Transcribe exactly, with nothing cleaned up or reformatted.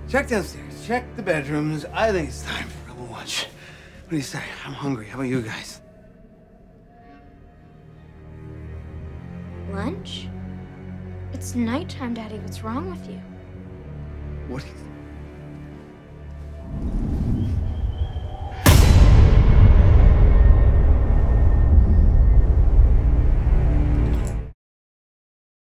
Check downstairs. Check the bedrooms. I think it's time for a lunch. What do you say? I'm hungry. How about you guys? Lunch? It's nighttime, Daddy. What's wrong with you? What?